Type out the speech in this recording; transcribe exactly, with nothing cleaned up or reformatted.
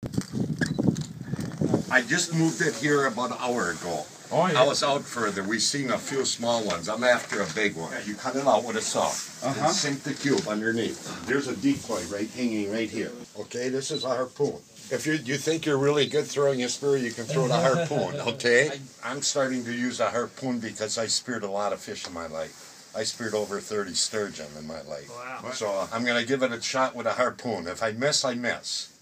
I just moved it here about an hour ago. Oh, yeah. I was out further. We seen a few small ones. I'm after a big one. You cut it out with a saw. Uh-huh. And sink the cube underneath. There's a decoy right hanging right here. Okay, this is a harpoon. If you you think you're really good throwing a spear, you can throw the harpoon. Okay. I'm starting to use a harpoon because I speared a lot of fish in my life. I speared over thirty sturgeon in my life. Wow. So I'm gonna give it a shot with a harpoon. If I miss, I miss.